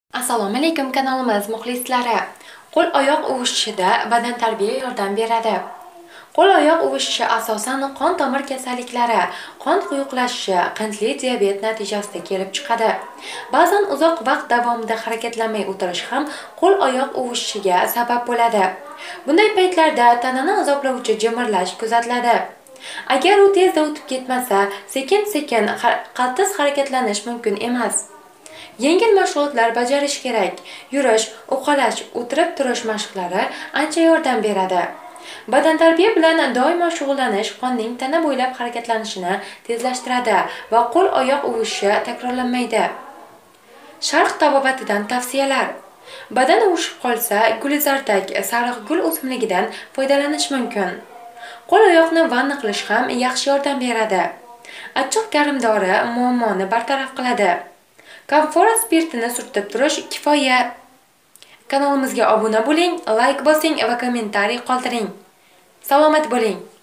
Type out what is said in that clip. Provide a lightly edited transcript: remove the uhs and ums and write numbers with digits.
Assalomu alaykum kanalimiz muxlislari. Qo'l-oyoq uvishishida badan tarbiya yordam beradi. Qo'l-oyoq uvishishi asosan qon tomir kasalliklari, qon quyuqlashishi, qandli diabet natijasida kelib chiqadi. Ba'zan uzoq vaqt davomida harakatlanmay o'tirish ham qo'l-oyoq uvishishiga sabab bo'ladi. Bunday paytlarda tanani azoblovchi jimirlash kuzatiladi. Agar u tezda o'tib ketmasa, sekin-sekin qaltis harakatlanish mumkin emas. Yengil mashg'ulotlar bajarish kerak. Yurish, uqalash, o'tirib turish mashqlari ancha yordam beradi. Badan tarbiya bilan doimo shug'ullanish qonning tana bo'ylab harakatlanishini tezlashtiradi va qo'l-oyoq uvishi takrorlanmaydi. Sharq tabobatidan tavsiyalar. Badan uvishib qolsa, gulizardak sariq gul o'simligidan foydalanish mumkin. Qo'l-oyoqni vanna qilish ham yaxshi yordam beradi. Achchiq garimdori muammoni bartaraf qiladi. Kamfora spirtini surtib turish kifoya. Kanalimizga obuna bo'ling, like bosing va kommentariy qoldiring. Salomat bo'ling.